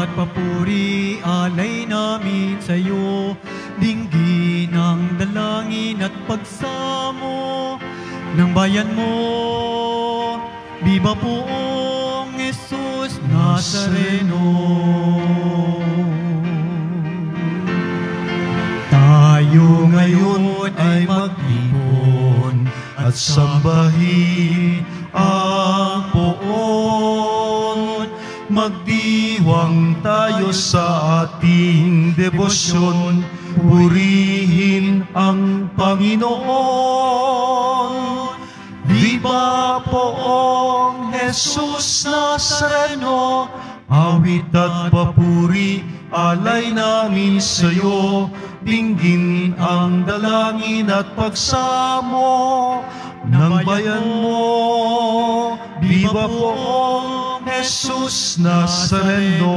at papuri alay namin sa iyo. Dinggin ang dalangin at pagsamo ng bayan mo. Viva poong Jesus Nazareno. Tayo ngayon ay mag-ipon at sambahin ang poon. Magdiwang tayo sa ating debosyon, purihin ang Panginoon. Viva poong Jesus Nazareno, awit at papuri alay namin sa iyo. Dinggin ang dalangin at pagsamo ng bayan mo. Viva poong Jesus Nazareno.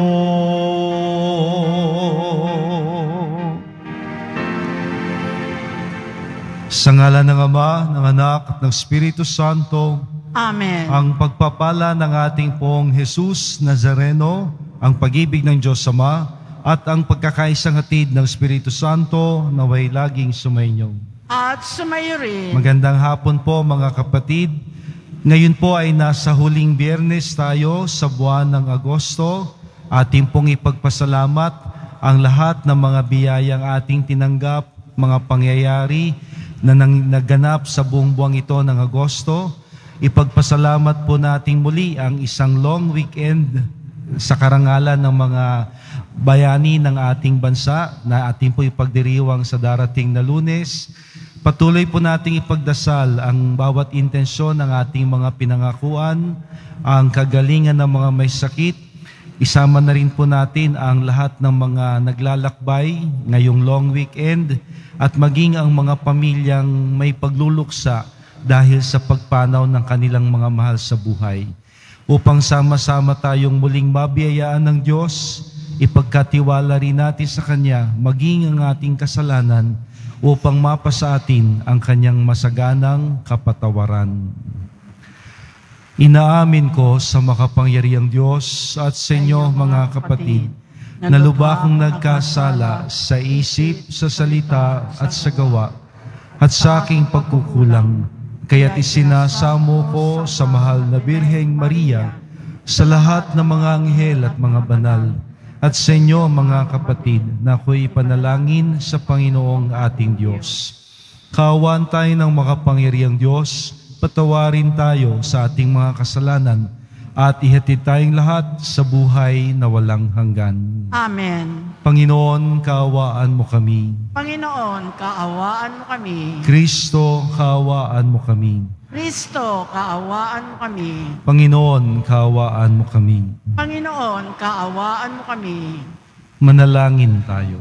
Sa ngalan ng Ama, ng Anak, at ng Espiritu Santo. Amen. Ang pagpapala ng ating pong Jesus Nazareno, ang pag-ibig ng Diyos Ama, at ang pagkakaisang hatid ng Espiritu Santo naway laging sumainyo. At sumayo rin. Magandang hapon po mga kapatid. Ngayon po ay nasa huling Biyernes tayo sa buwan ng Agosto. Ating pong ipagpasalamat ang lahat ng mga biyayang ating tinanggap, mga pangyayari na naganap sa buong buwang ito ng Agosto. Ipagpasalamat po natin muli ang isang long weekend sa karangalan ng mga bayani ng ating bansa na ating po ipagdiriwang sa darating na Lunes. Patuloy po nating ipagdasal ang bawat intensyon ng ating mga pinangakuan, ang kagalingan ng mga may sakit. Isama na rin po natin ang lahat ng mga naglalakbay ngayong long weekend at maging ang mga pamilyang may pagluluksa dahil sa pagpanaw ng kanilang mga mahal sa buhay. Upang sama-sama tayong muling mabiyayaan ng Diyos, ipagkatiwala rin natin sa Kanya maging ang ating kasalanan upang mapasa atin ang Kanyang masaganang kapatawaran. Inaamin ko sa makapangyarihang Diyos at sa inyo mga kapatid, na lubha akong nagkasala sa isip, sa salita at sa gawa at sa aking pagkukulang. Kaya't isinasamo ko sa mahal na Birheng Maria, sa lahat ng mga anghel at mga banal, at sa inyo mga kapatid na ako'y ipanalangin sa Panginoong ating Diyos. Kaawaan tayo ng makapangyarihang Diyos, patawarin tayo sa ating mga kasalanan, at ihatid tayong lahat sa buhay na walang hanggan. Amen. Panginoon, kaawaan mo kami. Panginoon, kaawaan mo kami. Kristo, kaawaan mo kami. Kristo, kaawaan mo kami. Panginoon, kaawaan mo kami. Panginoon, kaawaan mo kami. Manalangin tayo.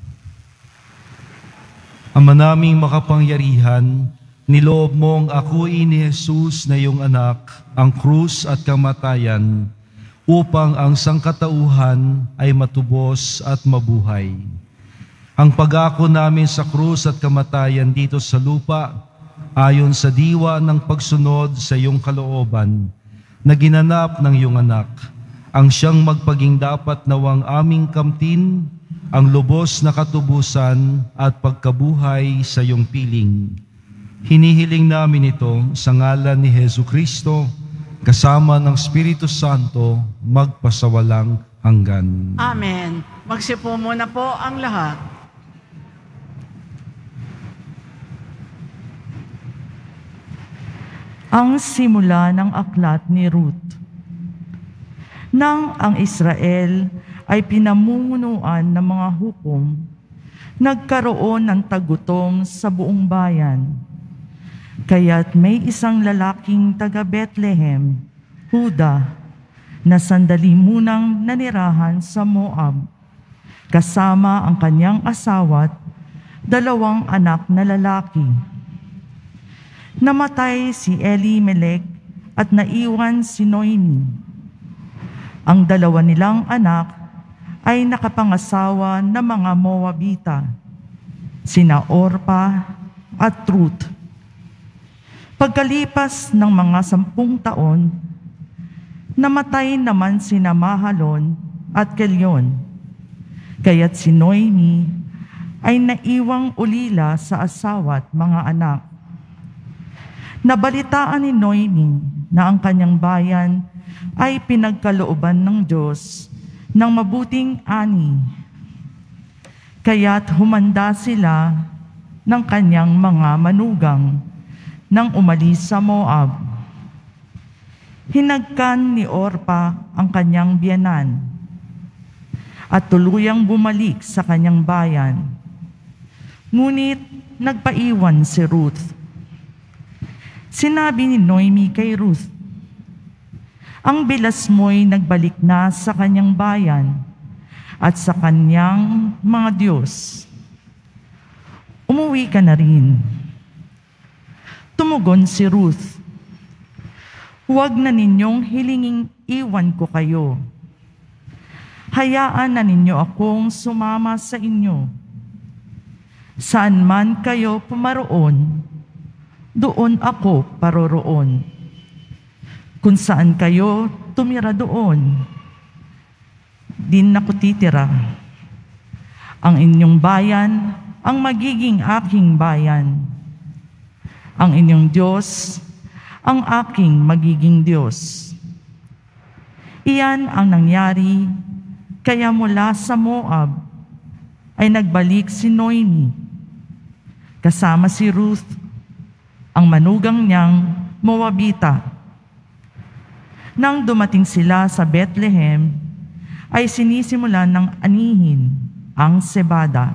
Ama naming makapangyarihan, niloob mong akuin ni Jesus na iyong anak, ang krus at kamatayan, upang ang sangkatauhan ay matubos at mabuhay. Ang pag-ako namin sa krus at kamatayan dito sa lupa, ayon sa diwa ng pagsunod sa iyong kalooban, na ginanap ng iyong anak, ang siyang magpaging dapat nawang aming kamtin, ang lubos na katubusan at pagkabuhay sa iyong piling. Hinihiling namin ito sa ngalan ni Jesucristo, kasama ng Espiritu Santo, magpasawalang hanggan. Amen. Magsipo muna po ang lahat. Ang simula ng aklat ni Ruth. Nang ang Israel ay pinamumunuan ng mga hukom, nagkaroon ng tagutom sa buong bayan. Kaya't may isang lalaking taga Bethlehem, Huda, na sandali munang nanirahan sa Moab, kasama ang kanyang asawa't 2 anak na lalaki. Namatay si Elimelech at naiwan si Noemi. Ang 2 nilang anak ay nakapangasawa na mga Moabita, sina Orpa at Ruth. Pagkalipas ng mga 10 taon, namatay naman sina Mahalon at Kelyon. Kaya't si Noemi ay naiwang ulila sa asawa at mga anak. Nabalitaan ni Noemi na ang kanyang bayan ay pinagkalooban ng Diyos ng mabuting ani. Kaya't humanda sila ng kanyang mga manugang nang umalis sa Moab. Hinagkan ni Orpa ang kanyang biyanan at tuluyang bumalik sa kanyang bayan. Ngunit nagpaiwan si Ruth. Sinabi ni Noemi kay Ruth, "Ang bilas mo'y nagbalik na sa kanyang bayan at sa kanyang mga Diyos. Umuwi ka na rin." Tumugon si Ruth, "Huwag na ninyong hilinging iwan ko kayo. Hayaan na ninyo akong sumama sa inyo. Saan man kayo pumaroon, doon ako paroroon. Kung saan kayo tumira doon, din ako titira. Ang inyong bayan ang magiging aking bayan. Ang inyong Diyos ang aking magiging Diyos." Iyan ang nangyari, kaya mula sa Moab ay nagbalik si Noemi, kasama si Ruth, ang manugang niyang Moabita. Nang dumating sila sa Bethlehem, ay sinisimulan ng anihin ang sebada.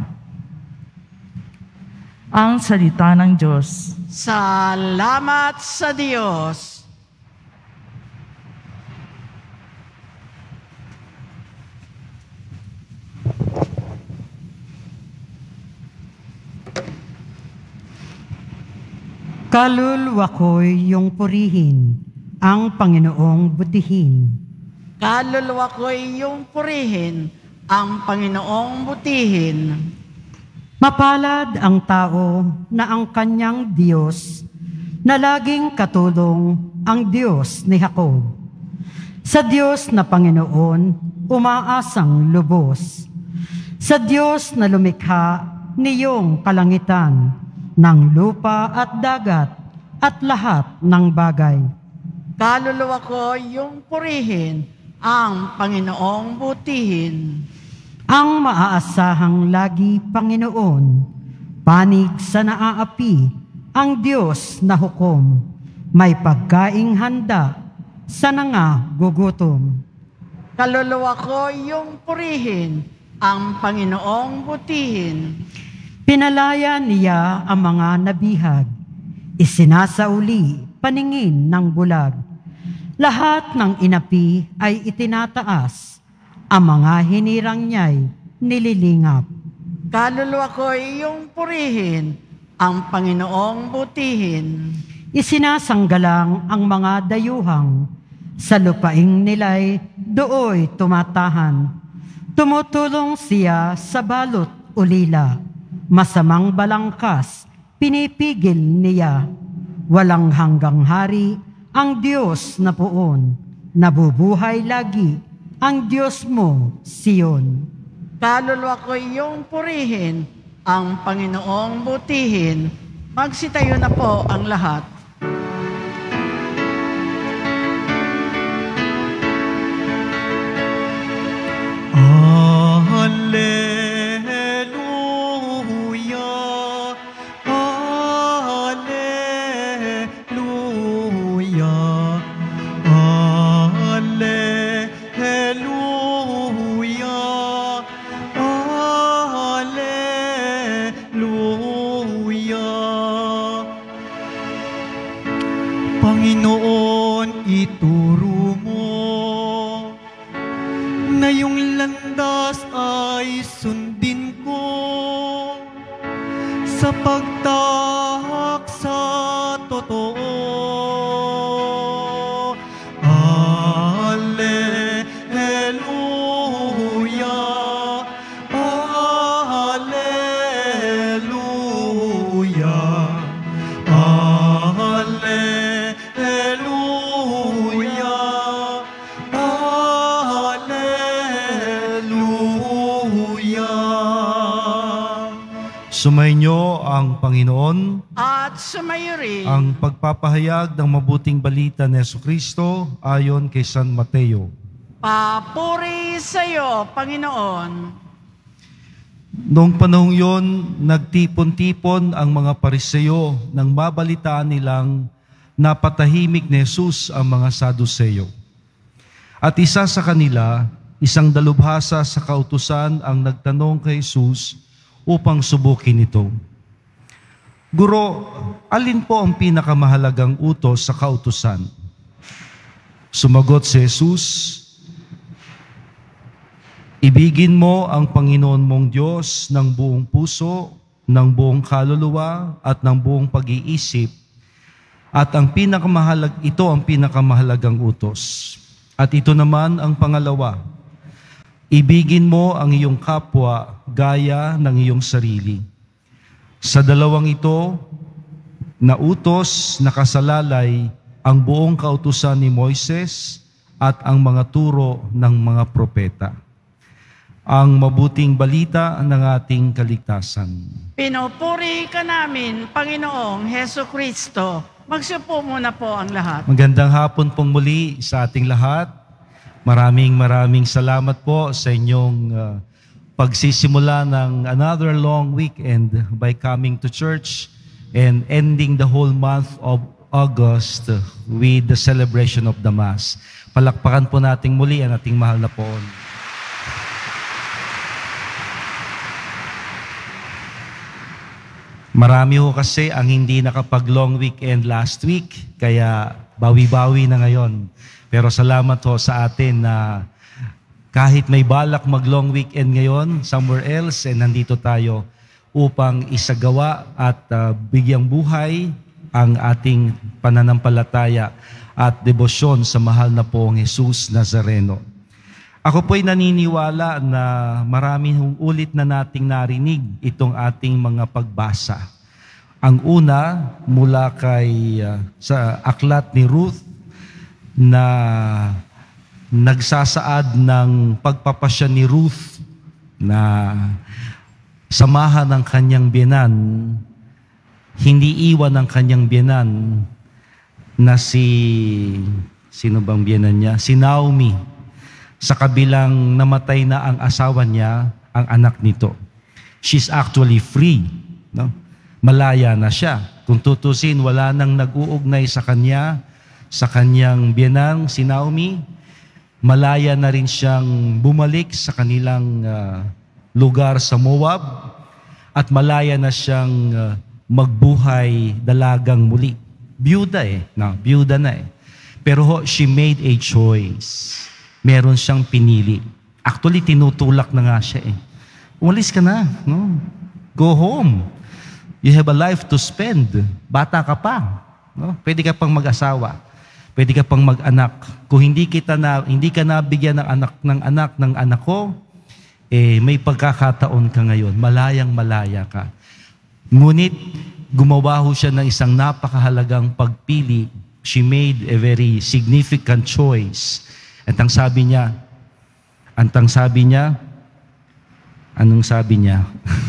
Ang salita ng Diyos. Salamat sa Diyos. Kaluluwa ko'y iyong purihin, ang Panginoong butihin. Kaluluwa ko'y iyong purihin, ang Panginoong butihin. Mapalad ang tao na ang kanyang Diyos, na laging katulong ang Diyos ni Jacob. Sa Diyos na Panginoon, umaasang lubos. Sa Diyos na lumikha niyong kalangitan, ng lupa at dagat, at lahat ng bagay. Kaluluwa ko iyong purihin, ang Panginoong butihin. Ang maaasahang lagi, Panginoon, panig sa naaapi, ang Diyos na hukom, may pagkaing handa sa nangagugutom. Kaluluwa ko iyong purihin, ang Panginoong butihin. Pinalaya niya ang mga nabihag, isinasauli paningin ng bulag. Lahat ng inapi ay itinataas, ang mga hinirang niya'y nililingap. Kaluluwa ko iyong purihin, ang Panginoong butihin. Isinasanggalang ang mga dayuhang, sa lupaing nila'y dooy tumatahan. Tumutulong siya sa balot ulila, masamang balangkas, pinipigil niya. Walang hanggang hari ang Diyos na poon, nabubuhay lagi ang Diyos mo, Sion. Kaluluwa ko iyong purihin, ang Panginoong butihin. Magsitayo na po ang lahat. Alleluia, Alleluia, Alleluia, Alleluia. Panginoon, ituro mo na yung landas ay sundin ko sa pagtahak sa totoo. Alleluia, Alleluia, Alleluia, Alleluia. Sumainyo ang Panginoon, At sumayo rin ang pagpapahayag ng mabuting balita ni Jesucristo ayon kay San Mateo. papuri sa iyo, Panginoon. Noong panahong yon, nagtipon-tipon ang mga Pariseo nang mabalitaan nilang napatahimik ni Jesus ang mga Saduceo. At isa sa kanila, isang dalubhasa sa kautusan ang nagtanong kay Jesus upang subukin ito. Guro, alin po ang pinakamahalagang utos sa kautusan? Sumagot si Jesus, ibigin mo ang Panginoon mong Diyos ng buong puso, ng buong kaluluwa, at ng buong pag-iisip. At ito ang pinakamahalagang utos. At ito naman ang pangalawa, ibigin mo ang iyong kapwa gaya ng iyong sarili. Sa dalawang ito, na utos nakasalalay ang buong kautusan ni Moises at ang mga turo ng mga propeta. Ang mabuting balita ng ating kaligtasan. Pinupuri ka namin, Panginoong Heso Kristo. Magsiupo muna po ang lahat. Magandang hapon pong muli sa ating lahat. Maraming salamat po sa inyong pagsisimula ng another long weekend by coming to church and ending the whole month of August with the celebration of the Mass. Palakpakan po nating muli ang ating mahal na poon. Marami ho kasi ang hindi nakapag-long weekend last week, kaya bawi-bawi na ngayon. Pero salamat ho sa atin na kahit may balak mag-long weekend ngayon somewhere else, nandito tayo upang isagawa at bigyang buhay ang ating pananampalataya at debosyon sa mahal na poong Jesus Nazareno. Ako po'y naniniwala na maraming ulit na nating narinig itong ating mga pagbasa. Ang una, mula sa aklat ni Ruth na nagsasaad ng pagpapasya ni Ruth na samahan ng kanyang biyenan, hindi iwan ng kanyang biyenan na sino bang biyenan niya? Si Naomi. Sa kabilang namatay na ang asawa niya, ang anak nito. She's actually free. No? Malaya na siya. Kung tutusin, wala nang nag-uugnay sa kanya, sa kanyang biyenang, si Naomi. Malaya na rin siyang bumalik sa kanilang lugar sa Moab. At malaya na siyang magbuhay dalagang muli. Biyuda biyuda na. Pero she made a choice. Meron siyang pinili. Actually, tinutulak na nga siya Umalis ka na. No? Go home. You have a life to spend. Bata ka pa. No? Pwede ka pang mag-asawa. Pwede ka pang mag-anak. Kung hindi ka nabigyan ng anak ko, may pagkakataon ka ngayon. Malayang-malaya ka. Ngunit, gumawa ho siya ng isang napakahalagang pagpili. She made a very significant choice. At anong sabi niya?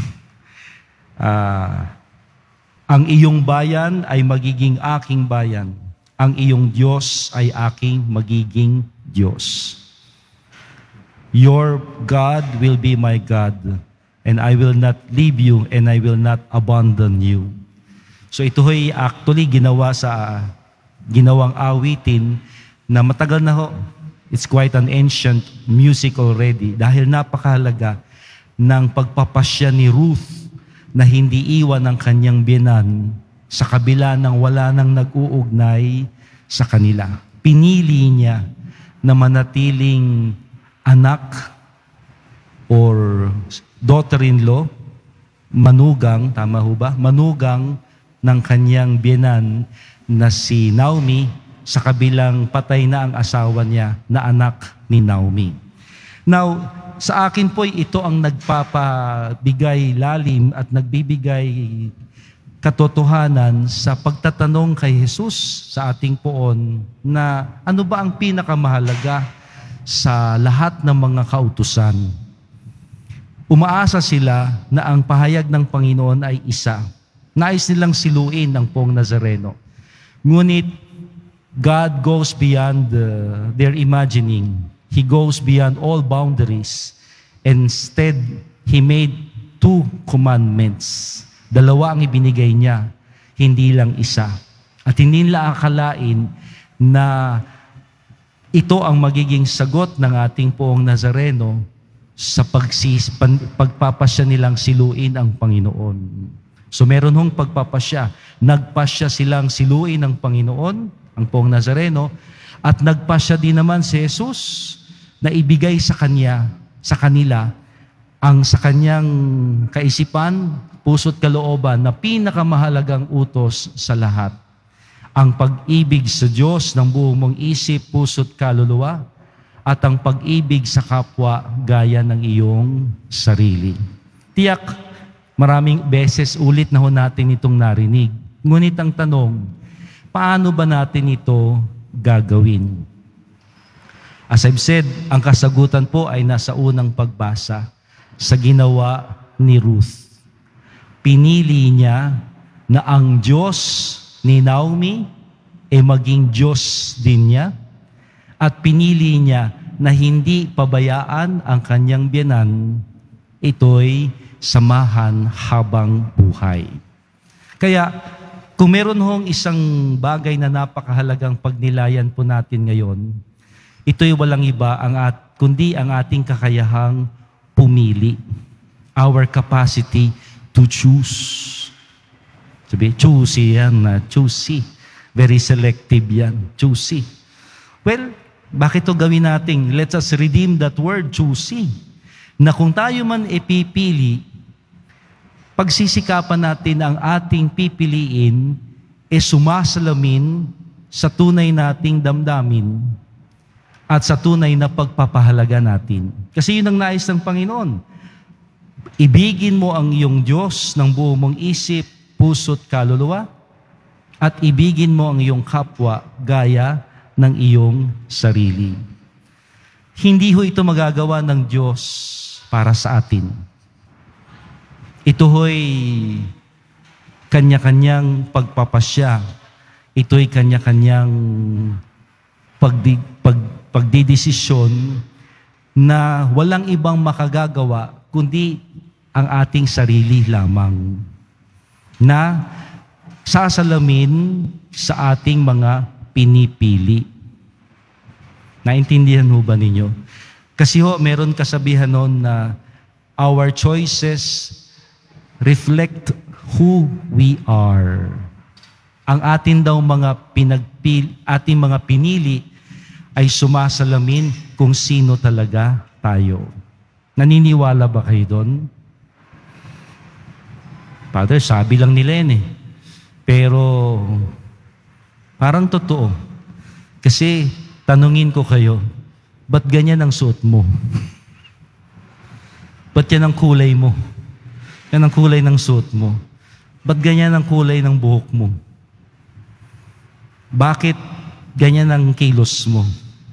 Ang iyong bayan ay magiging aking bayan. Ang iyong Diyos ay aking magiging Diyos. Your God will be my God, and I will not leave you, and I will not abandon you. So ito ay actually ginawang awitin na matagal na ho. It's quite an ancient music already dahil napakahalaga ng pagpapasya ni Ruth na hindi iwan ng kanyang biyenan sa kabila ng wala nang nag-uugnay sa kanila. Pinili niya na manatiling anak or daughter-in-law, manugang, tama ho ba? Manugang ng kanyang biyenan na si Naomi, sa kabilang patay na ang asawa niya na anak ni Naomi. Now, sa akin po ito ang nagpapabigay lalim at nagbibigay katotohanan sa pagtatanong kay Jesus sa ating poon na ano ba ang pinakamahalaga sa lahat ng mga kautusan. Umaasa sila na ang pahayag ng Panginoon ay isa. Nais nilang siluin ang Poong Nazareno. Ngunit God goes beyond their imagining. He goes beyond all boundaries. Instead, He made 2 commandments. 2 ang ibinigay niya, hindi lang isa. At hindi nila akalain na ito ang magiging sagot ng ating Poong Nazareno sa pagpapasya nilang siluin ang Panginoon. So meron hong pagpapasya. Nagpasya silang siluin ang Panginoon, ang Poong Nazareno, at nagpasya din naman si Jesus na ibigay sa kanila, ang sa kanyang kaisipan, puso't kalooban na pinakamahalagang utos sa lahat. Ang pag-ibig sa Diyos ng buong mong isip, puso't kaluluwa, at ang pag-ibig sa kapwa gaya ng iyong sarili. Tiyak, maraming beses ulit na ho natin itong narinig. Ngunit ang tanong, paano ba natin ito gagawin? As I've said, ang kasagutan po ay nasa unang pagbasa sa ginawa ni Ruth. Pinili niya na ang Diyos ni Naomi maging Diyos din niya, at pinili niya na hindi pabayaan ang kanyang biyanan, ito'y samahan habang buhay. Kaya, kung meron hong isang bagay na napakahalagang pagnilayan po natin ngayon, ito'y walang iba kundi ang ating kakayahang pumili. Our capacity to choose. Sabi, choosy yan, choosy. Very selective yan, choosy. Well, bakit ito gawin natin? Let us redeem that word, choosy. Na kung tayo man ipipili, pagsisikapan natin ang ating pipiliin, sumasalamin sa tunay nating damdamin at sa tunay na pagpapahalaga natin. Kasi yun ang nais ng Panginoon. Ibigin mo ang iyong Diyos ng buong mong isip, puso't kaluluwa, at ibigin mo ang iyong kapwa gaya ng iyong sarili. Hindi ho ito magagawa ng Diyos para sa atin. Ito ho'y kanya-kanyang pagpapasya. Ito'y kanya-kanyang pagdidesisyon na walang ibang makagagawa kundi ang ating sarili lamang na sasalamin sa ating mga pinipili. Naintindihan ho ba ninyo? Kasi ho, meron kasabihan noon na our choices reflect who we are. Ang atin daw ating mga pinili ay sumasalamin kung sino talaga tayo. Naniniwala ba kayo doon? Father, sabi lang nila yan eh. Pero parang totoo. Kasi tanungin ko kayo, ba't ganyan ang suot mo? Ba't yan ang kulay mo? Yan ang kulay ng suot mo. Ba't ganyan ang kulay ng buhok mo? Bakit ganyan ang kilos mo?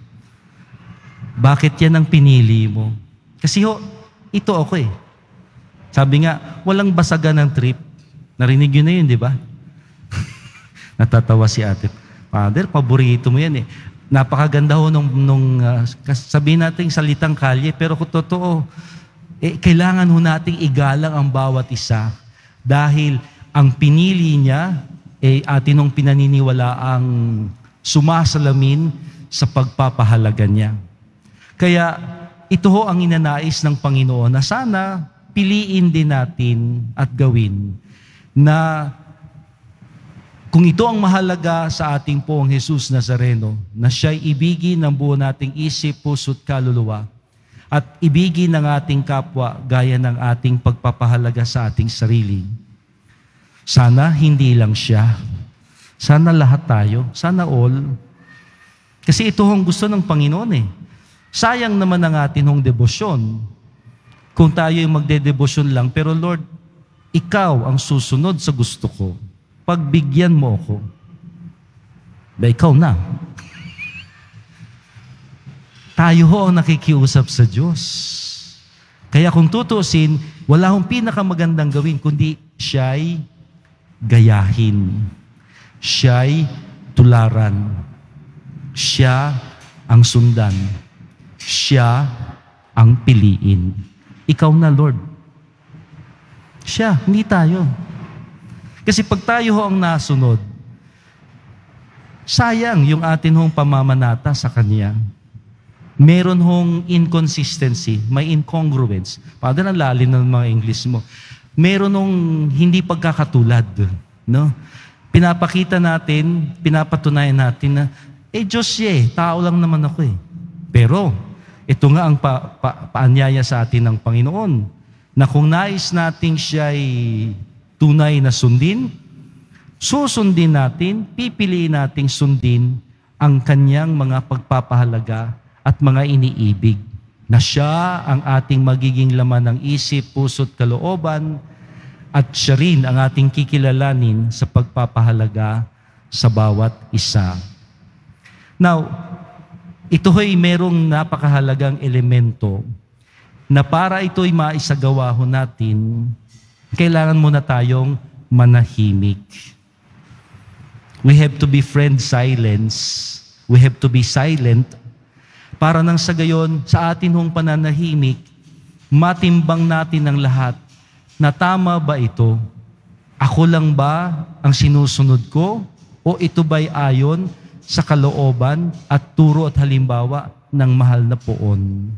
Bakit yan ang pinili mo? Kasi ito ako eh. Sabi nga, walang basagan ng trip. Narinig yun na yun, di ba? Natatawa si ate. Father, paborito mo yan eh. Napakaganda ho nung sabihin natin salitang kalye, pero kung totoo, kailangan ho nating igalang ang bawat isa dahil ang pinili niya atin nung pinaniniwala ang sumasalamin sa pagpapahalaga niya. Kaya ito ho ang inanais ng Panginoon na sana piliin din natin at gawin na kung ito ang mahalaga sa ating Poong Jesus Nazareno, na siya'y ibigin ng buo nating isip, puso't kaluluwa, at ibigin ng ating kapwa gaya ng ating pagpapahalaga sa ating sarili. Sana hindi lang siya. Sana lahat tayo. Sana all. Kasi ito ang gusto ng Panginoon eh. Sayang naman ang ating debosyon kung tayo'y magdedebosyon lang, pero Lord, ikaw ang susunod sa gusto ko. Pagbigyan mo ako, ba ikaw na. Tayo ho ang nakikiusap sa Diyos. Kaya kung tutusin, wala hong pinakamagandang gawin, kundi siya'y gayahin. Siya'y tularan. Siya ang sundan. Siya ang piliin. Ikaw na, Lord. Siya, hindi tayo. Kasi pag tayo ho ang nasunod, sayang yung atin hong pamamanata sa Kanya. Meron hong inconsistency, may incongruence. Paano ang lalim ng mga English mo? Meron hong hindi pagkakatulad. No? Pinapakita natin, pinapatunayan natin na, Diyos siya tao lang naman ako eh. Pero, ito nga ang paanyaya sa atin ng Panginoon, na kung nais nating siya'y tunay na sundin, susundin natin, pipiliin nating sundin ang kanyang mga pagpapahalaga at mga iniibig, na siya ang ating magiging laman ng isip, puso't kalooban, at siya rin ang ating kikilalanin sa pagpapahalaga sa bawat isa. Now, ito ho'y merong napakahalagang elemento na para ito'y maisagawa ho natin, kailangan muna tayong manahimik. We have to befriend silence. We have to be silent para nang sa gayon, sa atin hong pananahimik, matimbang natin ang lahat na tama ba ito? Ako lang ba ang sinusunod ko? O ito ba'y ayon sa kalooban at turo at halimbawa ng mahal na poon?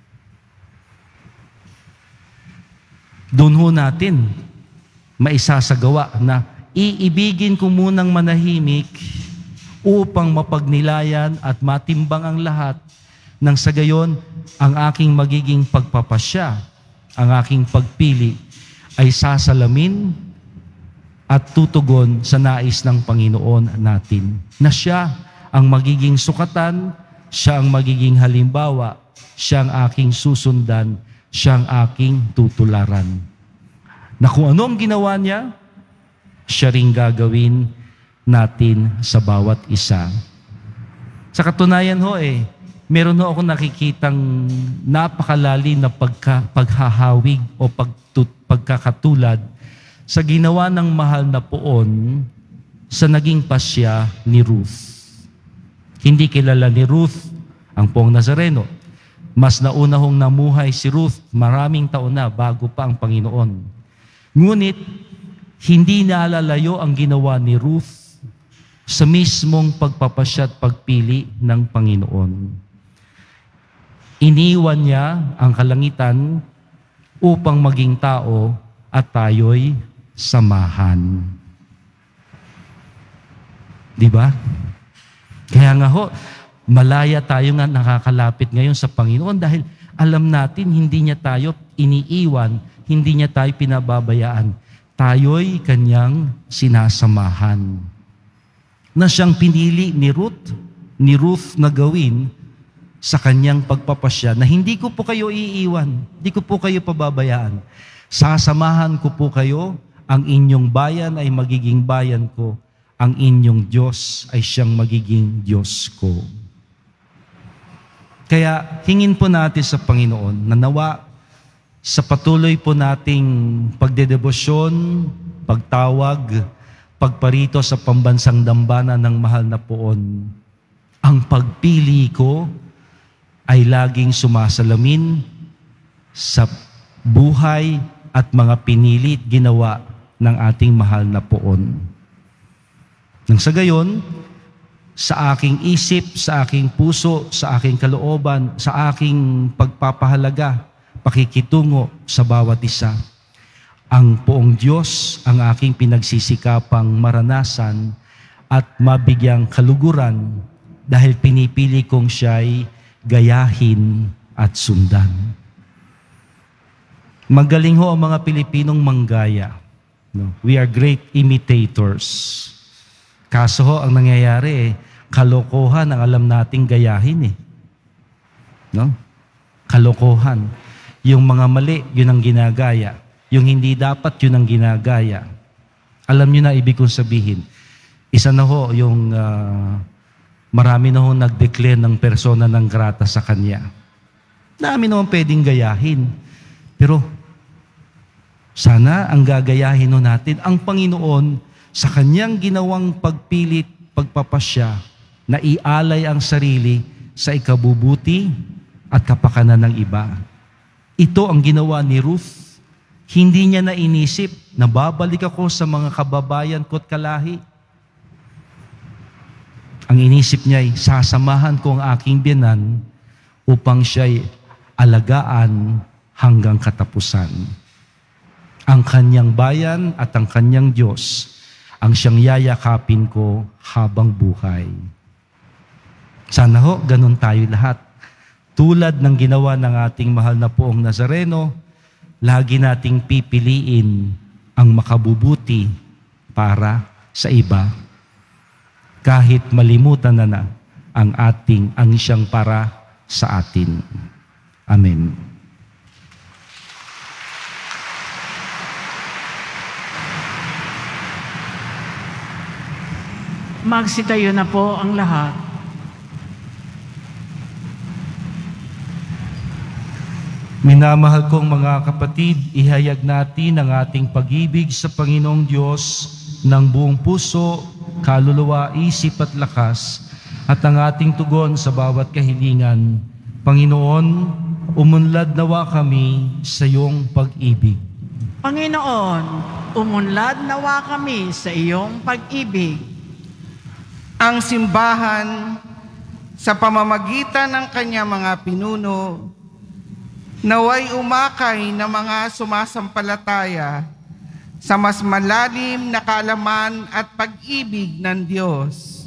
Doon ho natin maisasagawa na iibigin ko munang manahimik upang mapagnilayan at matimbang ang lahat, nang sa gayon, ang aking magiging pagpapasya, ang aking pagpili, ay sasalamin at tutugon sa nais ng Panginoon natin. Na siya ang magiging sukatan, siya ang magiging halimbawa, siya ang aking susundan, siya ang aking tutularan. Na kung ano ang ginawa niya, siya rin gagawin natin sa bawat isa. Sa katunayan ho meron ho ako nakikitang napakalalim na paghahawig o pagkakatulad sa ginawa ng mahal na poon sa naging pasya ni Ruth. Hindi kilala ni Ruth ang poong Nazareno. Mas nauna hong namuhay si Ruth, maraming taon na bago pa ang Panginoon. Ngunit, hindi naalalayo ang ginawa ni Ruth sa mismong pagpapasya at pagpili ng Panginoon. Iniwan niya ang kalangitan upang maging tao at tayo'y samahan. Di ba? Kaya nga ho, malaya tayo nga nakakalapit ngayon sa Panginoon dahil alam natin hindi niya tayo iniiwan, hindi niya tayo pinababayaan. Tayo'y kanyang sinasamahan. Na siyang pinili ni Ruth na gawin sa kanyang pagpapasya na hindi ko po kayo iiwan, hindi ko po kayo pababayaan. Sasamahan ko po kayo, ang inyong bayan ay magiging bayan ko, ang inyong Diyos ay siyang magiging Diyos ko. Kaya hingin po natin sa Panginoon na nawa sa patuloy po nating pagdedebosyon, pagtawag, pagparito sa pambansang dambana ng mahal na poon, ang pagpili ko ay laging sumasalamin sa buhay at mga pinilit ginawa ng ating mahal na poon. Nang sa gayon, sa aking isip, sa aking puso, sa aking kalooban, sa aking pagpapahalaga, pakikitungo sa bawat isa, ang poong Diyos ang aking pinagsisikapang maranasan at mabigyang kaluguran dahil pinipili kong siya'y gayahin at sundan. Magaling ho ang mga Pilipinong manggaya. No? We are great imitators. Kaso ho, ang nangyayari kalokohan ang alam nating gayahin No? Kalokohan. Yung mga mali, yun ang ginagaya. Yung hindi dapat, yun ang ginagaya. Alam nyo na ibig kong sabihin. Isa na ho, yung marami na ho nag-declare ng persona ng grata sa Kanya. Dami naman pwedeng gayahin. Pero sana ang gagayahin natin, ang Panginoon sa kanyang ginawang pagpilit, pagpapasya, na ialay ang sarili sa ikabubuti at kapakanan ng iba. Ito ang ginawa ni Ruth. Hindi niya na inisip na babalik ako sa mga kababayan ko't kalahi. Ang inisip niya ay sasamahan ko ang aking biyanan upang siya'y alagaan hanggang katapusan. Ang kanyang bayan at ang kanyang Diyos ang siyang yayakapin ko habang buhay. Sana ho, ganun tayo lahat. Tulad ng ginawa ng ating mahal na Poong Nazareno, lagi nating pipiliin ang makabubuti para sa iba. Kahit malimutan na ang siyang para sa atin. Amen. Magsitayo na po ang lahat. Minamahal kong mga kapatid, ihayag natin ang ating pag-ibig sa Panginoong Diyos ng buong puso, kaluluwa, isip at lakas, at ang ating tugon sa bawat kahilingan. Panginoon, umunlad nawa kami sa iyong pag-ibig. Panginoon, umunlad nawa kami sa iyong pag-ibig. Ang simbahan, sa pamamagitan ng kanyang mga pinuno, naway umakay na mga sumasampalataya sa mas malalim na kaalaman at pag-ibig ng Diyos.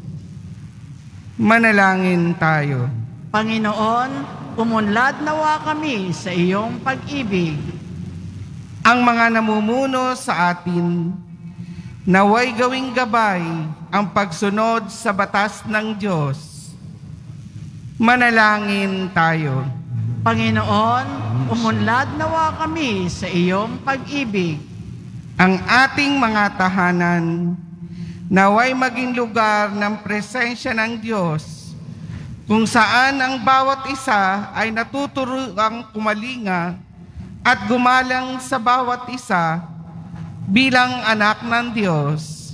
Manalangin tayo. Panginoon, umunlad nawa kami sa iyong pag-ibig. Ang mga namumuno sa atin, naway gawing gabay ang pagsunod sa batas ng Diyos. Manalangin tayo. Panginoon, umunlad nawa kami sa iyong pag-ibig. Ang ating mga tahanan, naway maging lugar ng presensya ng Diyos, kung saan ang bawat isa ay natuturuang kumalinga at gumalang sa bawat isa bilang anak ng Diyos.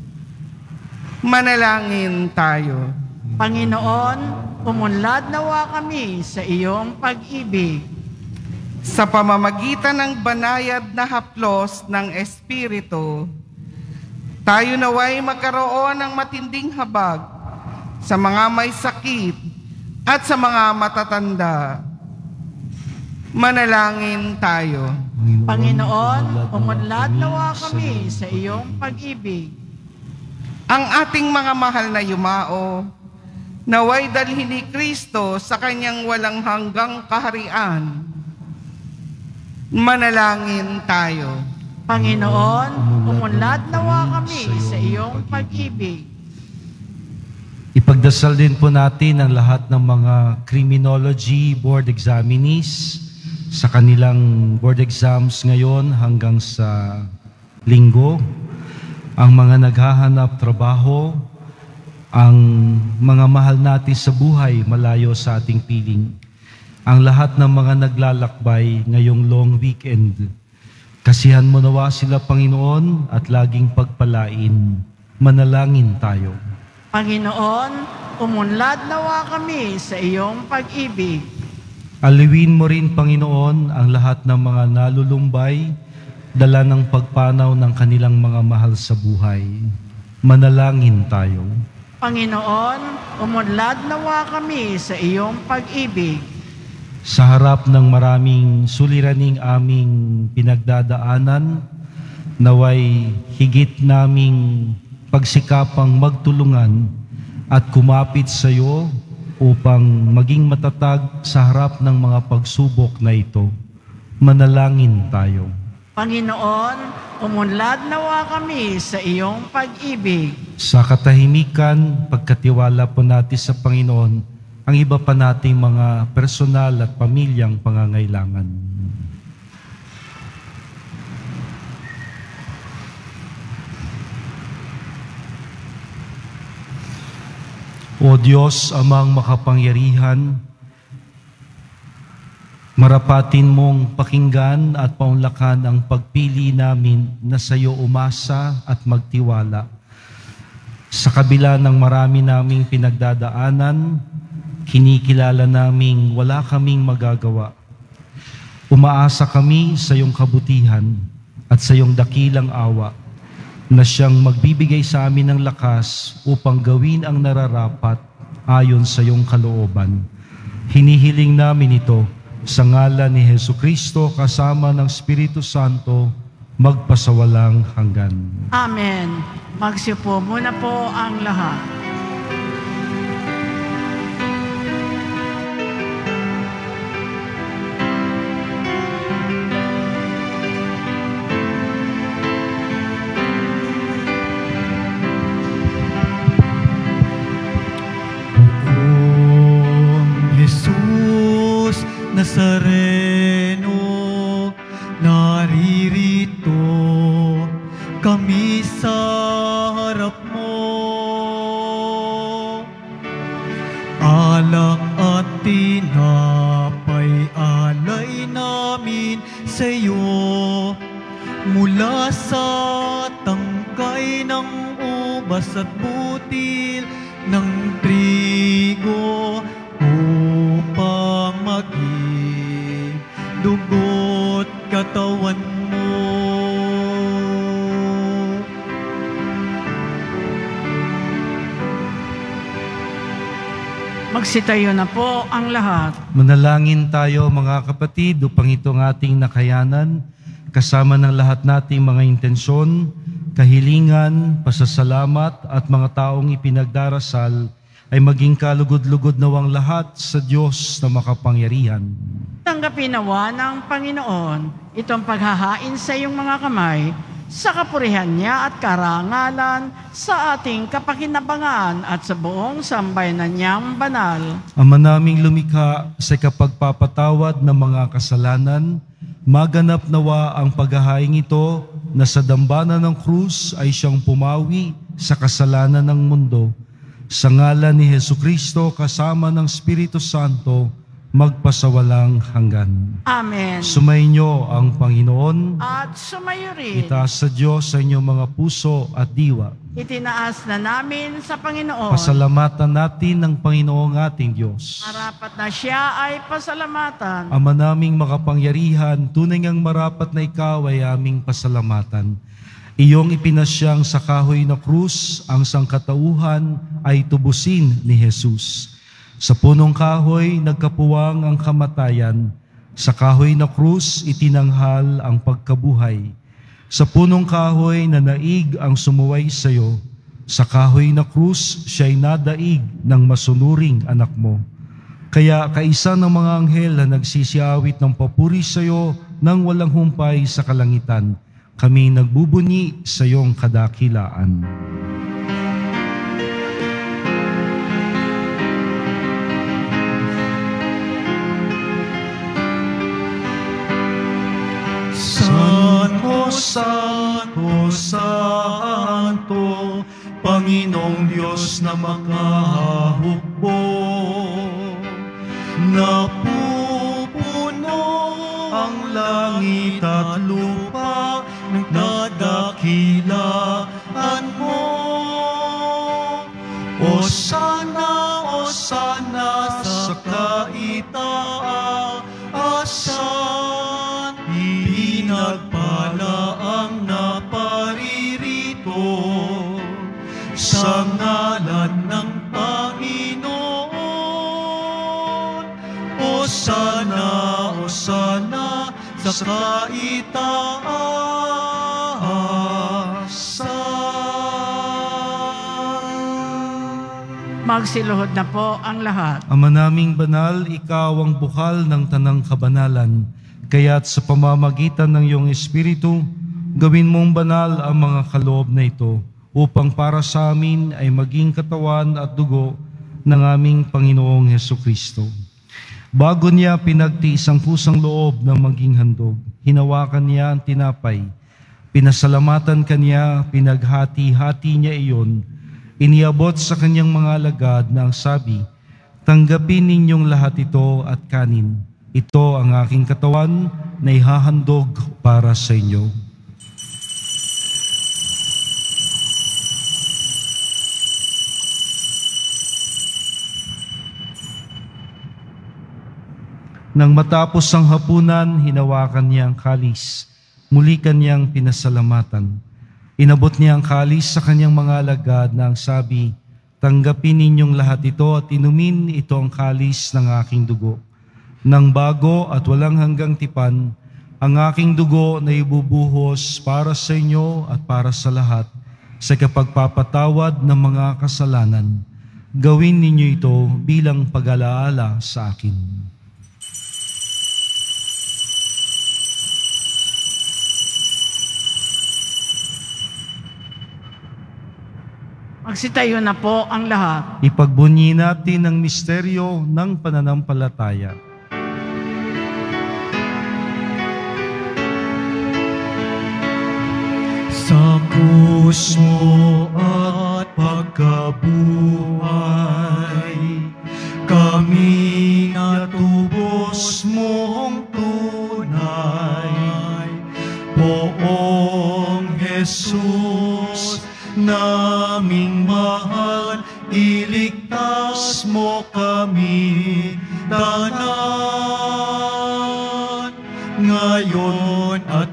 Manalangin tayo. Panginoon, umunlad nawa kami sa iyong pag-ibig. Sa pamamagitan ng banayad na haplos ng Espiritu, tayo naway magkaroon ng matinding habag sa mga may sakit at sa mga matatanda. Manalangin tayo. Panginoon, umunlad nawa kami sa iyong pag-ibig. Ang ating mga mahal na yumao, naway dalhin ni Kristo sa kanyang walang hanggang kaharian. Manalangin tayo. Panginoon, umunlad nawa kami sa iyong pag-ibig. Ipagdasal din po natin ang lahat ng mga criminology board examinees sa kanilang board exams ngayon hanggang sa linggo, ang mga naghahanap trabaho, ang mga mahal natin sa buhay malayo sa ating piling, ang lahat ng mga naglalakbay ngayong long weekend. Kasihan mo nawa sila, Panginoon, at laging pagpalain. Manalangin tayo. Panginoon, umunlad nawa kami sa iyong pag-ibig. Aliwin mo rin, Panginoon, ang lahat ng mga nalulumbay, dala ng pagpanaw ng kanilang mga mahal sa buhay. Manalangin tayo. Panginoon, umunlad nawa kami sa iyong pag-ibig. Sa harap ng maraming suliraning aming pinagdadaanan, naway higit naming pagsikapang magtulungan at kumapit sa iyo upang maging matatag sa harap ng mga pagsubok na ito. Manalangin tayo. Panginoon, umunlad nawa kami sa iyong pag-ibig. Sa katahimikan, pagkatiwala po natin sa Panginoon ang iba pa nating mga personal at pamilyang pangangailangan. O Diyos, Amang makapangyarihan, Marapatin mong pakinggan at paunlakan ang pagpili namin na sa iyo umasa at magtiwala. Sa kabila ng marami naming pinagdadaanan, kinikilala naming wala kaming magagawa. Umaasa kami sa iyong kabutihan at sa iyong dakilang awa na siyang magbibigay sa amin ng lakas upang gawin ang nararapat ayon sa iyong kalooban. Hinihiling namin ito sa ngalan ni Jesucristo kasama ng Espiritu Santo, magpasawalang hanggan. Amen. Magsiupo muna po ang lahat. Nazareno, naririto kami sa harap mo. Alak at tinapay alay namin sa iyo, mula sa tangkay ng ubas at butil ng trigo, upang maging dugo't katawan mo. Magsitayo na po ang lahat. Manalangin tayo mga kapatid upang itong ating nakayanan, kasama ng lahat nating mga intensyon, kahilingan, pasasalamat at mga taong ipinagdarasal, ay maging kalugod-lugod nawang lahat sa Diyos na makapangyarihan. Tanggapin nawa ng Panginoon itong paghahain sa iyong mga kamay sa kapurihan niya at karangalan sa ating kapakinabangan at sa buong sambayanan niyang banal. Ama naming lumikha, sa kapagpapatawad ng mga kasalanan, maganap nawa ang paghahain ito na sa dambana ng krus ay siyang pumawi sa kasalanan ng mundo. Sa ngalan ni Jesucristo kasama ng Espiritu Santo, magpasawalang hanggan. Amen. Sumainyo ang Panginoon. At sumayo rin. Itaas sa Diyos sa inyong mga puso at diwa. Itinaas na namin sa Panginoon. Pasalamatan natin ng Panginoong ating Diyos. Marapat na siya ay pasalamatan. Ama naming makapangyarihan, tunay ngang marapat na ikaw ay aming pasalamatan. Iyong ipinasyang sa kahoy na krus, ang sangkatauhan ay tubusin ni Jesus. Sa punong kahoy, nagkapuwang ang kamatayan. Sa kahoy na krus, itinanghal ang pagkabuhay. Sa punong kahoy na naig ang sumuway sa iyo. Sa kahoy na krus, siya'y nadaig ng masunuring anak mo. Kaya kaisa ng mga anghel na nagsisiawit ng papuri sa iyo nang walang humpay sa kalangitan, kami nagbubunyi sa iyong kadakilaan. Santo, Santo, Santo, Panginoong Diyos na makahukbo, napupuno ang langit at lupa ng nadakilaan mo. Osana, Osana sa kaitaasan, pinagpala ang naparirito sa ngalan ng Panginoon. Osana, Osana sa kaitaasan. Magsiluhod na po ang lahat. Ama naming banal, ikaw ang bukal ng tanang kabanalan. Kaya't sa pamamagitan ng iyong Espiritu, gawin mong banal ang mga kaloob na ito, upang para sa amin ay maging katawan at dugo ng aming Panginoong Jesucristo. Bago niya pinagtiis ang kusang loob ng maging handog, hinawakan niya ang tinapay, pinasalamatan kanya, pinaghati-hati niya iyon, iniabot sa kanyang mga alagad na ang sabi, "Tanggapin ninyong lahat ito at kanin. Ito ang aking katawan na ihahandog para sa inyo. Nang matapos ang hapunan, hinawakan niya ang kalis. Muli kanyang pinasalamatan. Inabot niya ang kalis sa kanyang mga alagad na ang sabi, "Tanggapin ninyong lahat ito at inumin ito ang kalis ng aking dugo. Nang bago at walang hanggang tipan, ang aking dugo na ibubuhos para sa inyo at para sa lahat sa kapagpapatawad ng mga kasalanan. Gawin ninyo ito bilang pag-alaala sa akin." Magsitayo na po ang lahat. Ipagbunyi natin ang misteryo ng pananampalataya. Sa krus mo at pagkabuhay, kami natubos mong tunay. Poong Jesus, naming mahal, iligtas mo kami tanan, ngayon at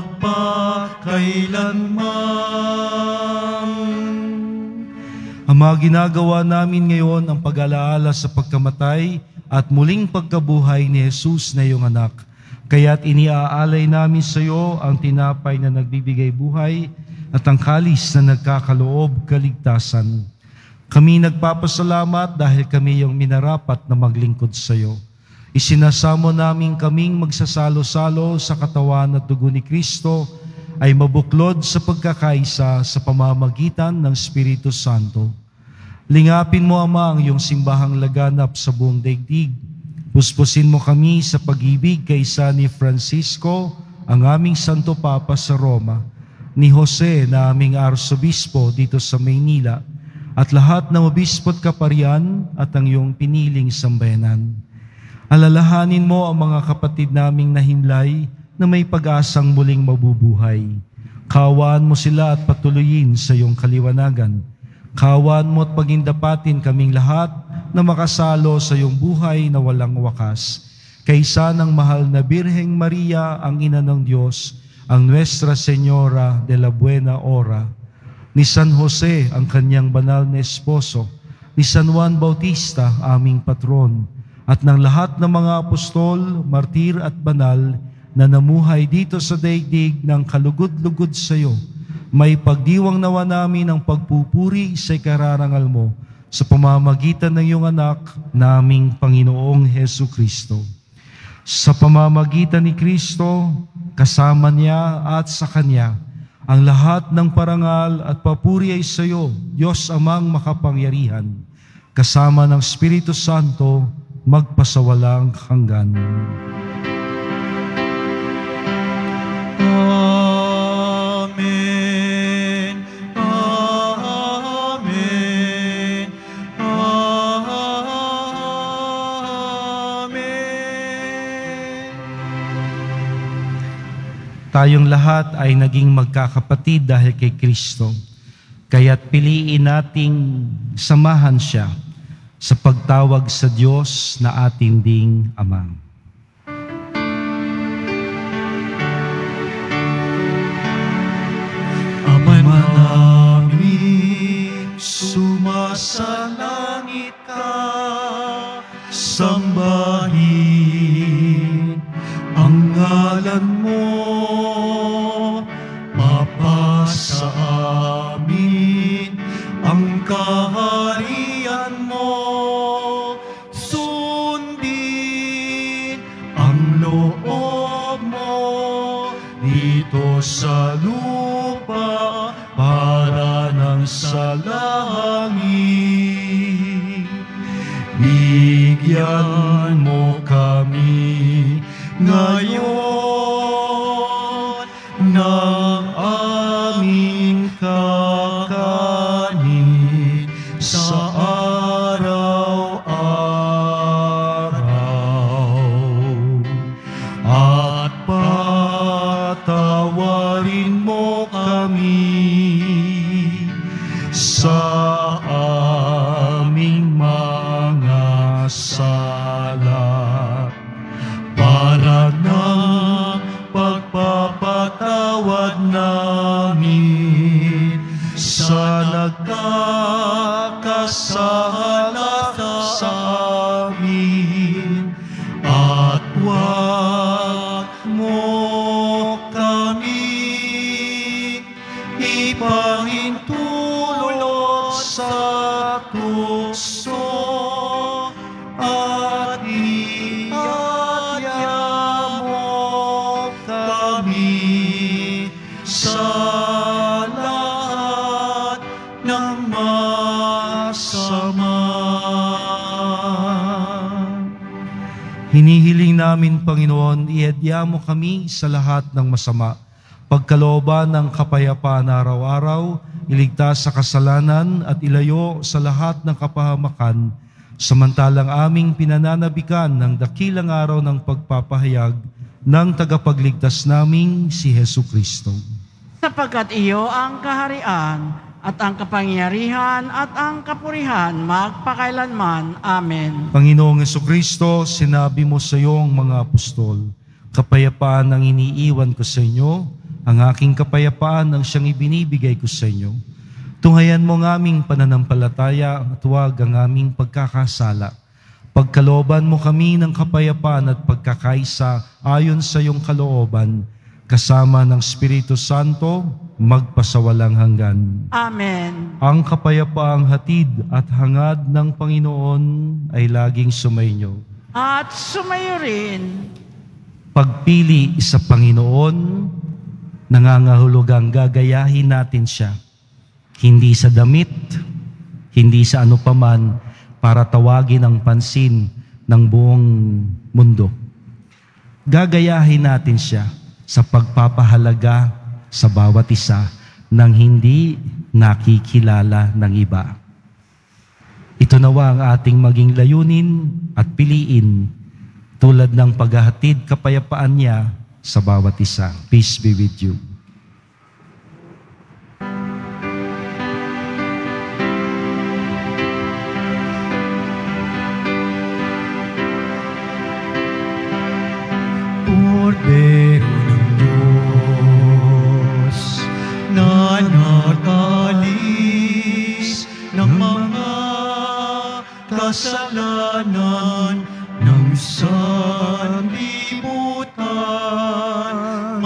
magpakailanman. Ama, ginagawa namin ngayon ang pag-alaala sa pagkamatay at muling pagkabuhay ni Jesus na iyong anak. Kaya't iniaalay namin sa iyo ang tinapay na nagbibigay buhay at ang kalis na nagkakaloob kaligtasan. Kami nagpapasalamat dahil kami yung minarapat na maglingkod sa iyo. Isinasamo namin kaming magsasalo-salo sa katawan at dugo ni Kristo ay mabuklod sa pagkakaisa sa pamamagitan ng Espiritu Santo. Lingapin mo, Ama, ang iyong simbahang laganap sa buong daigdig. Puspusin mo kami sa pag-ibig kaysa ni Francisco, ang aming Santo Papa sa Roma, ni Jose na aming Arsobispo dito sa Maynila, at lahat ng obispo at kaparian at ang iyong piniling sambayanan. Alalahanin mo ang mga kapatid naming nahimlay na may pag-asang muling mabubuhay. Kaawaan mo sila at patuloyin sa iyong kaliwanagan. Kaawaan mo at pagindapatin kaming lahat na makasalo sa iyong buhay na walang wakas. Kaysa ng mahal na Birheng Maria, ang Ina ng Diyos, ang Nuestra Señora de la Buena Hora, ni San Jose, ang kanyang banal na esposo, ni San Juan Bautista, aming patron, at ng lahat ng mga apostol, martir at banal na namuhay dito sa daigdig ng kalugod-lugod sa iyo, may pagdiwang nawa namin ang pagpupuri sa ikararangal mo sa pamamagitan ng iyong anak, naming Panginoong Hesu Kristo. Sa pamamagitan ni Kristo, kasama niya at sa Kanya, ang lahat ng parangal at papuri ay sa iyo, Diyos Amang makapangyarihan, kasama ng Espiritu Santo, magpasawalang hanggan. Amen. Amen. Amen. Tayong lahat ay naging magkakapatid dahil kay Kristo. Kaya't piliin nating samahan siya sa pagtawag sa Diyos na ating ding Ama. Ama namin, sumasalangit ka, sambahin ang ngalan mo, mapasa amin ang kaharian mo, sundin ang loob mo dito sa lupa para nang sa langit. Bigyan mo kami ngayon ng aming kakanin sa araw-araw. sala sa amin at huwag mo kami ipahintulot sa tukso at iadya mo kami sa lahat ng masama. Hinihiling namin, Panginoon, iadya mo kami sa lahat ng masama. Pagkalooban ng kapayapaan araw-araw, iligtas sa kasalanan at ilayo sa lahat ng kapahamakan, samantalang aming pinananabikan ng dakilang araw ng pagpapahayag ng tagapagligtas naming si Hesu Kristo. Sapagkat iyo ang kaharian at ang kapangyarihan at ang kapurihan magpakailanman. Amen. Panginoong Hesu Kristo, sinabi mo sa iyong mga apostol, kapayapaan ang iniiwan ko sa inyo, ang aking kapayapaan ang siyang ibinibigay ko sa inyo. Tunghayan mo ang aming pananampalataya at huwag ang aming pagkakasala. Pagkalooban mo kami ng kapayapaan at pagkakaisa ayon sa iyong kalooban, kasama ng Espiritu Santo, magpasawalang hanggan. Amen. Ang kapayapaang hatid at hangad ng Panginoon ay laging sumainyo. At sumayo rin. Pagpili sa Panginoon, nangangahulugang gagayahin natin siya. Hindi sa damit, hindi sa ano paman, para tawagin ang pansin ng buong mundo. Gagayahin natin siya sa pagpapahalaga sa bawat isa nang hindi nakikilala ng iba. Ito nawa ang ating maging layunin at piliin tulad ng paghahatid kapayapaan niya sa bawat isa. Peace be with you. Kordero ng Diyos na nag-alis ng mga kasalanan ng sanlibutan,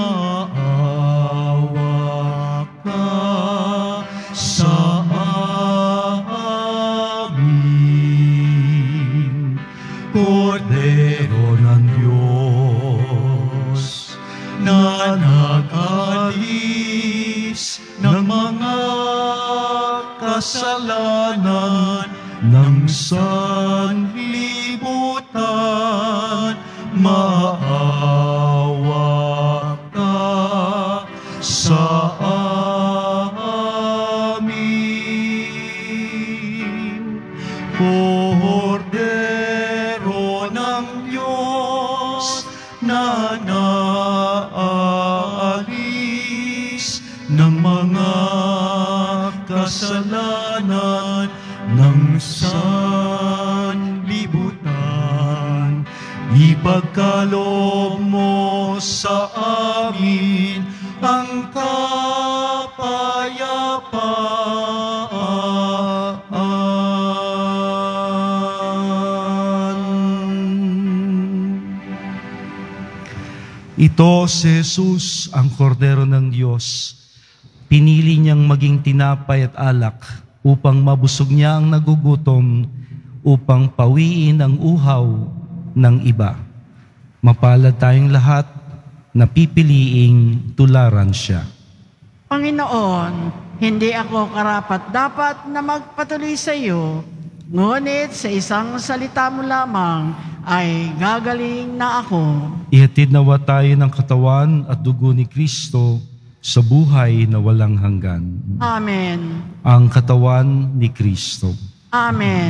maawa ka sa amin. Kordero ng Diyos na nag-alis ng mga kasalanan ng sanlibutan, maawa ka sa amin. Kordero ng Diyos na naalis ng mga kasalanan ng sanlibutan, ipagkaloob mo sa amin ang kapayapaan. Ito si Jesus, ang Kordero ng Diyos. Pinili niyang maging tinapay at alak upang mabusog niya ang nagugutom, upang pawiin ang uhaw ng iba. Mapalad tayong lahat na pipiliing tularan siya. Panginoon, hindi ako karapat-dapat na magpatuloy sa iyo, ngunit sa isang salita mo lamang ay gagaling na ako. Ihatid nawa tayo ng katawan at dugo ni Kristo sa buhay na walang hanggan. Amen. Ang katawan ni Kristo. Amen.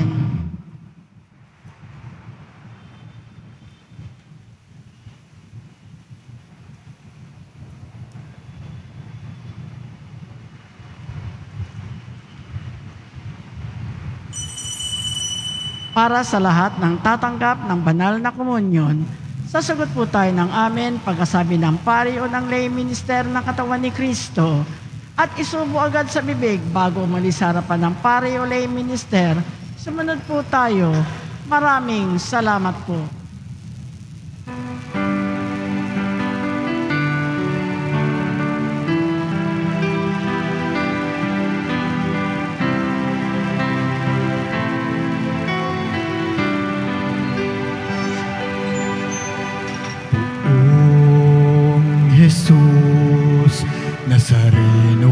Para sa lahat ng tatanggap ng banal na komunyon, sasagot po tayo ng amen pagkasabi ng pari o ng lay minister ng katawan ni Kristo at isubo agad sa bibig bago umalis sa harapan ng pari o lay minister Sumunod po tayo. Maraming salamat po. Jesus Nazareno,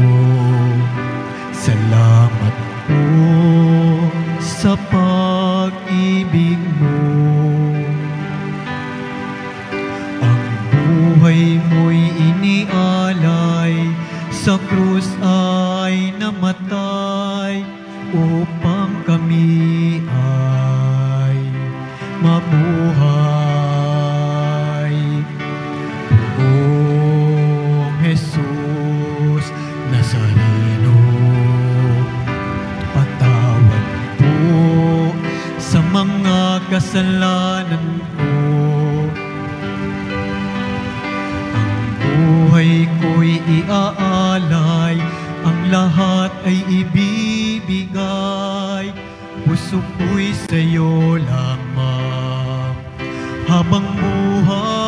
salamat po sa pag-ibig mo. Ang buhay mo'y inialay, sa krus ay namatay, upang kami ay mabuhay. Jesus Nazareno, patawad po sa mga kasalanan ko. Ang buhay ko'y iaalay, ang lahat ay ibibigay. Puso ko'y sa'yo lamang habang buhay.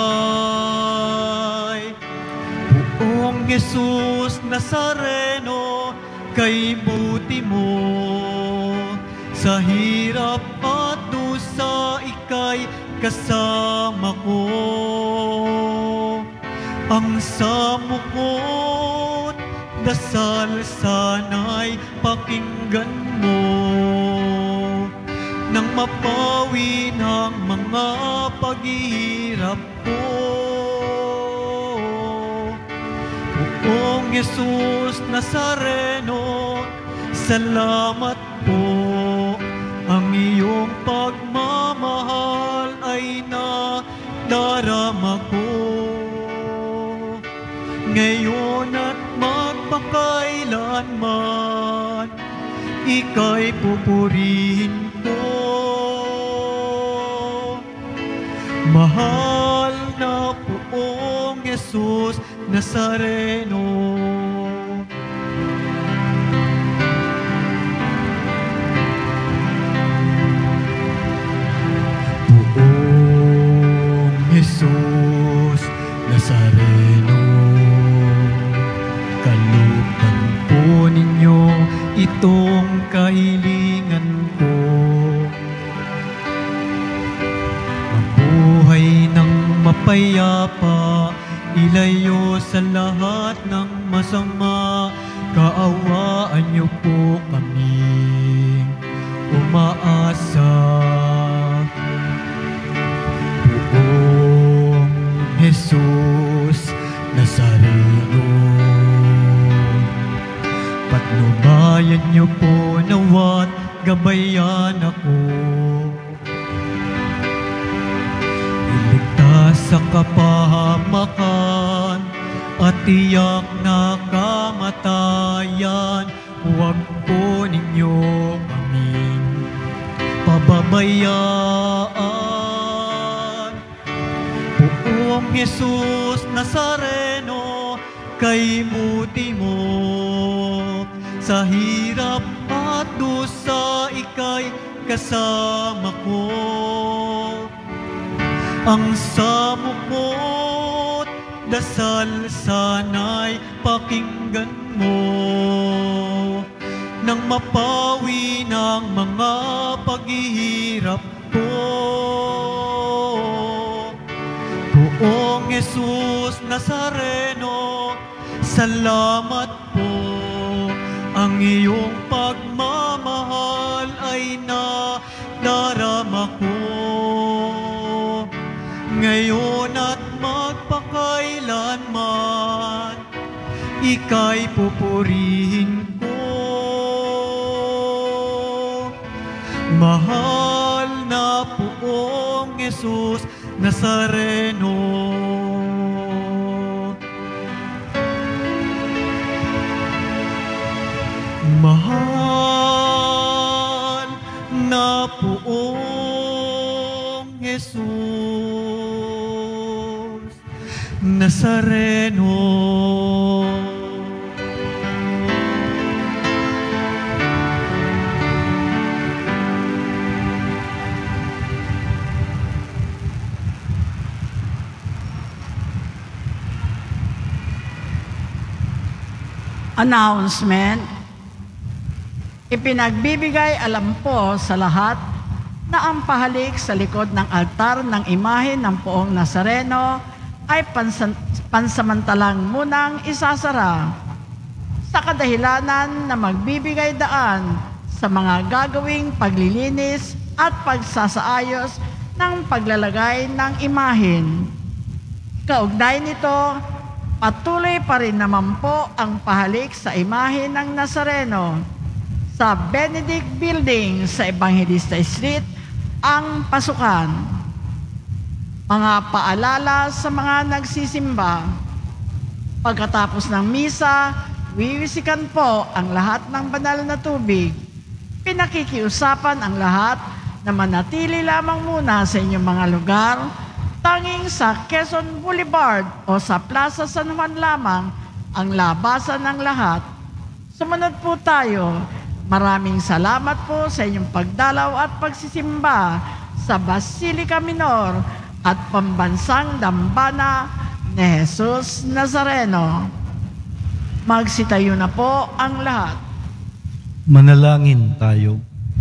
Jesus Nazareno, kay buti mo, sa hirap at dusa ika'y kasama ko. Ang samo ko't dasal sana'y pakinggan mo, nang mapawi ng mga paghihirap ko. Poong Jesus Nazareno, salamat po. Ang iyong pagmamahal ay nadarama ko. Ngayon at magpakailanman, ika'y pupurihin ko. Mahal na Poong Jesus Nazareno, Poong Jesus Nazareno, kalugdan po ninyo itong kahilingan ko. Mabuhay ng mapayapa, ilayo sa lahat ng masama, kaawaan niyo po kami umaasa. Poong Jesus Nazareno, patnubayan niyo po nawat gabayan ako. Iligtas sa kapahamakan at tiyak na kamatayan, huwag po ninyo kaming pababayaan. Poong Jesus Nazareno, kay buti mo, sa hirap at dusa ika'y kasama ko. Ang samo ko't dasal sana'y pakinggan mo, nang mapawi ng mga paghihirap ko. Poong Jesus Nazareno, salamat po. Ang iyong pagmamahal ay nadarama ko. Ngayon at magpakailanman, ika'y pupurihin ko. Mahal na Poong Jesus Nazareno, mahal na Poong Jesus Nazareno. Announcement. Ipinagbibigay alam po sa lahat na ang pahalik sa likod ng altar ng imahe ng Poong Nazareno ay pansamantalang munang isasara sa kadahilanan na magbibigay daan sa mga gagawing paglilinis at pagsasaayos ng paglalagay ng imahen. Kaugnay nito, patuloy pa rin naman po ang pahalik sa imahe ng Nazareno sa Benedict Building sa Evangelista Street ang pasukan. Mga paalala sa mga nagsisimba. Pagkatapos ng misa, wiwisikan po ang lahat ng banal na tubig. Pinakikiusapan ang lahat na manatili lamang muna sa inyong mga lugar, tanging sa Quezon Boulevard o sa Plaza San Juan lamang ang labasan ng lahat. Sumunod po tayo. Maraming salamat po sa inyong pagdalaw at pagsisimba sa Basilica Minor at Pambansang Dambana ni Jesus Nazareno. Magsitayo na po ang lahat. Manalangin tayo.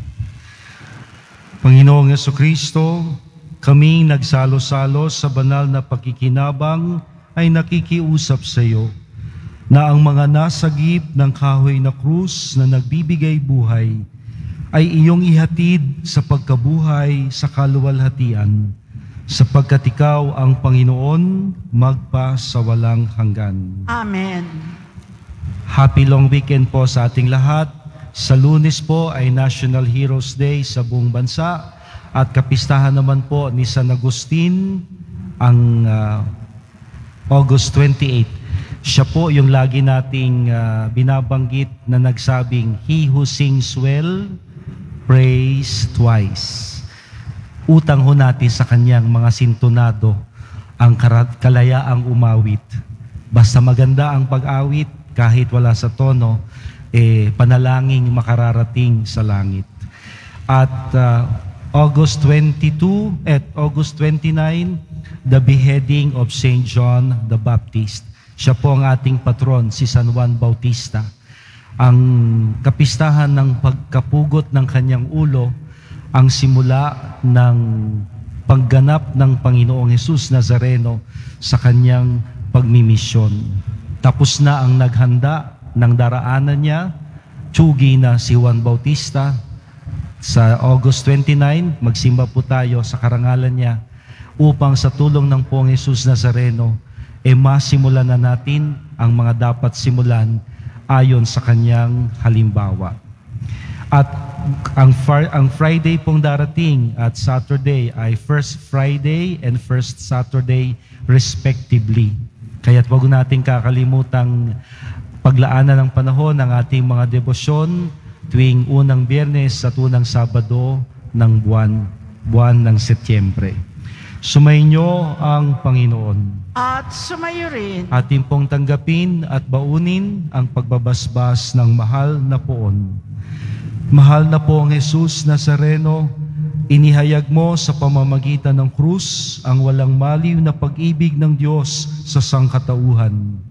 Panginoong Jesucristo, kaming nagsalo-salo sa banal na pakikinabang ay nakikiusap sa iyo na ang mga nasagip ng kahoy na krus na nagbibigay buhay ay iyong ihatid sa pagkabuhay sa kaluwalhatian, sapagkat ikaw ang Panginoon magpa sa walang hanggan. Amen. Happy long weekend po sa ating lahat. Sa Lunes po ay National Heroes Day sa buong bansa at kapistahan naman po ni San Agustin ang August 28. Siya po yung lagi nating binabanggit na nagsabing, "He who sings well, prays twice." Utang ho natin sa kanyang mga sintonado ang kalayaang umawit. Basta maganda ang pag-awit, kahit wala sa tono, panalangin makararating sa langit. At August 22 at August 29, the beheading of St. John the Baptist. Siya po ang ating patron, si San Juan Bautista. Ang kapistahan ng pagkapugot ng kanyang ulo, ang simula ng pagganap ng Panginoong Jesus Nazareno sa kanyang pagmimisyon. Tapos na ang naghanda ng daraanan niya, tsugi na si Juan Bautista. Sa August 29, magsimba po tayo sa karangalan niya upang sa tulong ng Poong Jesus Nazareno, masimulan na natin ang mga dapat simulan ayon sa kanyang halimbawa. At ang Friday pong darating at Saturday ay First Friday and First Saturday respectively. Kaya't wag natin kakalimutang paglaanan ng panahon ng ating mga debosyon tuwing unang Biyernes at unang Sabado ng buwan ng Setyembre. Sumainyo ang Panginoon. At sumayo rin. Atin pong tanggapin at baunin ang pagbabasbas ng mahal na poon. Mahal na Poong Jesus Nazareno, inihayag mo sa pamamagitan ng krus ang walang maliw na pag-ibig ng Diyos sa sangkatauhan.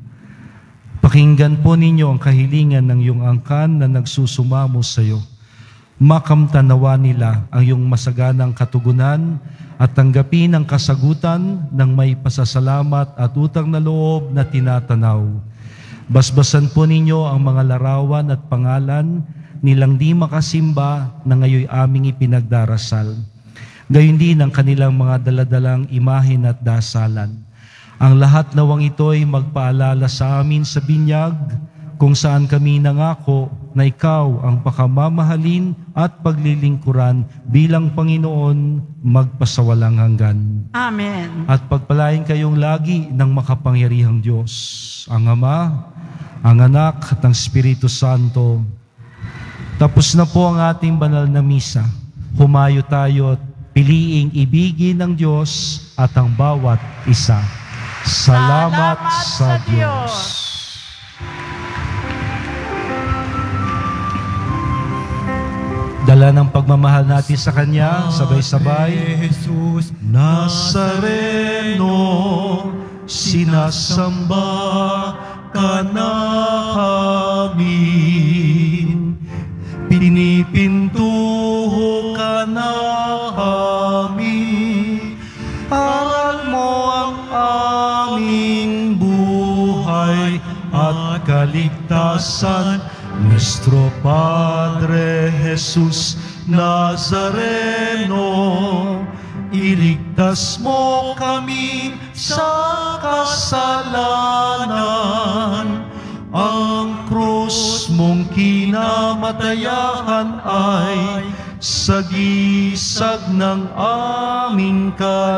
Pakinggan po ninyo ang kahilingan ng iyong angkan na nagsusumamo sa iyo. Makamtanawa nila ang iyong masaganang katugunan at tanggapin ang kasagutan ng may pasasalamat at utang na loob na tinatanaw. Basbasan po ninyo ang mga larawan at pangalan nilang di makasimba na ngayon aming ipinagdarasal. Gayon din ang kanilang mga daladalang imahen at dasalan. Ang lahat nawang ito'y magpaalala sa amin sa binyag kung saan kami nangako na ikaw ang pakamamahalin at paglilingkuran bilang Panginoon magpasawalang hanggan. Amen. At pagpalain kayong lagi ng makapangyarihang Diyos, ang Ama, ang Anak at ang Espiritu Santo. Tapos na po ang ating banal na misa. Humayo tayo at piliing ibigin ng Diyos at ang bawat isa. Salamat sa Diyos. Dala ng pagmamahal natin sa Kanya, sabay-sabay. Jesus Nazareno, sinasamba ka namin, pinipintuho ka namin, aral mo ang aming buhay at kaligtasan. Nuestro Padre Jesus Nazareno, iligtas mo kami sa kasalanan. Ang krus mong kinamatayan ay sagisag ng aming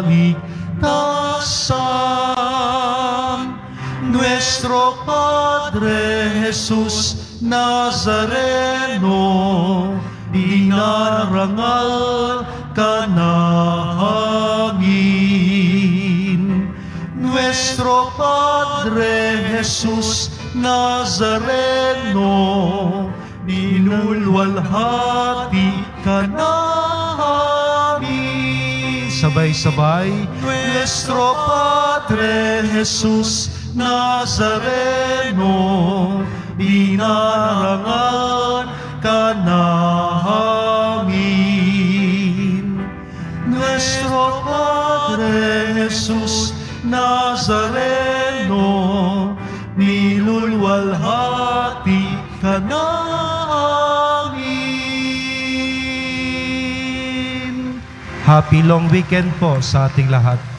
kaligtasan. Nuestro Padre Jesus Nazareno, dinarangal ka namin. Nuestro Padre Jesus Nazareno, dinulwalhati ka namin. Sabay-sabay. Nuestro Padre Jesus Nazareno, dinarangal ka namin. Nuestro Padre Jesus Nazareno, nilulwalhati ka namin. Happy long weekend po sa ating lahat.